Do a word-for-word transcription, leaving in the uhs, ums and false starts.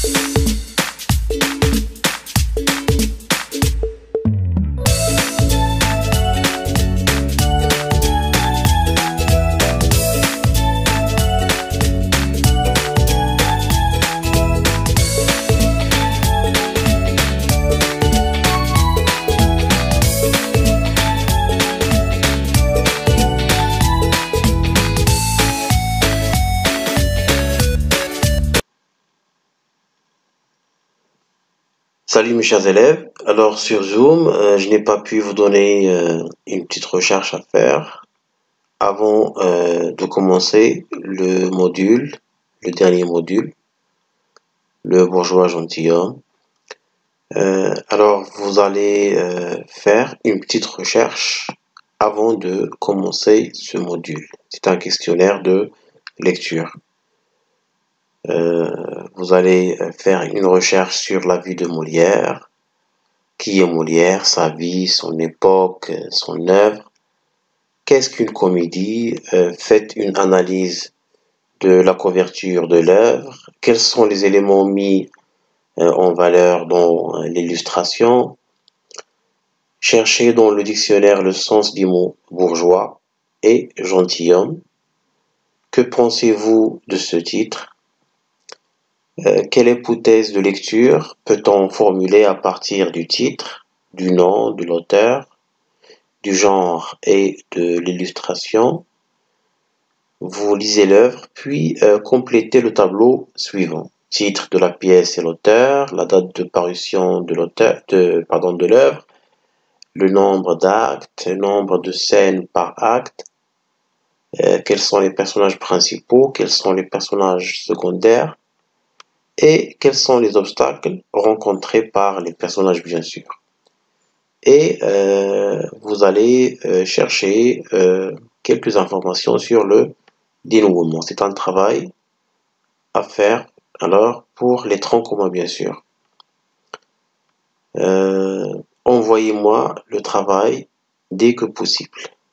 Salut mes chers élèves, alors sur Zoom, euh, je n'ai pas pu vous donner euh, une petite recherche à faire avant euh, de commencer le module, le dernier module, le bourgeois gentilhomme. Euh, alors vous allez euh, faire une petite recherche avant de commencer ce module. C'est un questionnaire de lecture. Euh, vous allez faire une recherche sur la vie de Molière. Qui est Molière, sa vie, son époque, son œuvre? Qu'est-ce qu'une comédie? Euh, faites une analyse de la couverture de l'œuvre. Quels sont les éléments mis euh, en valeur dans euh, l'illustration? Cherchez dans le dictionnaire le sens du mot bourgeois et gentilhomme. Que pensez-vous de ce titre? Euh, quelle hypothèse de lecture peut-on formuler à partir du titre, du nom de l'auteur, du genre et de l'illustration? Vous lisez l'œuvre, puis euh, complétez le tableau suivant. Titre de la pièce et l'auteur, la date de parution de l'auteur, de, pardon, de l'œuvre, le nombre d'actes, le nombre de scènes par acte, euh, quels sont les personnages principaux, quels sont les personnages secondaires, et quels sont les obstacles rencontrés par les personnages, bien sûr. Et euh, vous allez euh, chercher euh, quelques informations sur le dénouement. C'est un travail à faire alors pour les troncs communs, bien sûr. Euh, envoyez-moi le travail dès que possible.